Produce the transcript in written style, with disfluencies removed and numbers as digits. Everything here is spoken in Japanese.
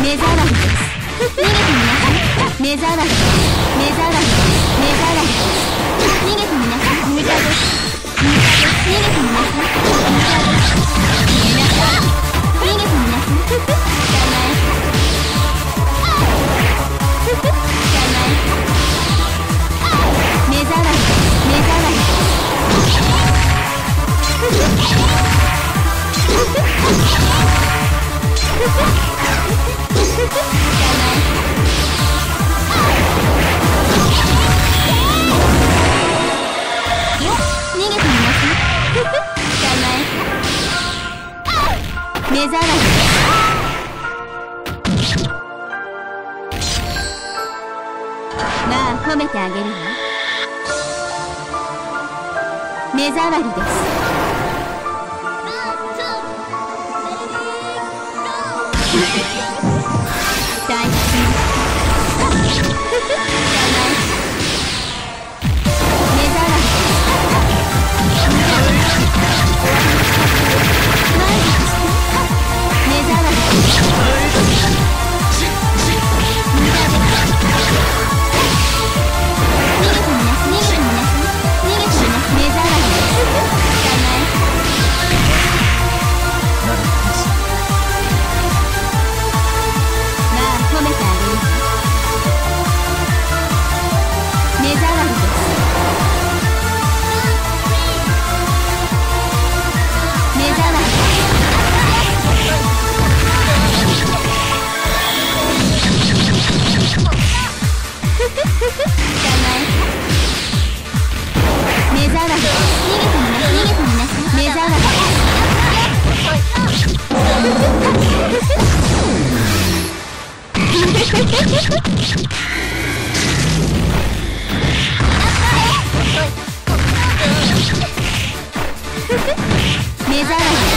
目障りです。逃げてみなさい。目障りです。目障りです。目障りです。逃げてみなさい。無駄です。無駄です。逃げてみなさい。無駄です。逃げなさい。逃げてみなさい。捕まえた。捕まえた。目障りです。目障りです。目障りです。まあ褒めてあげるわ。目障りです。大吉。目障り。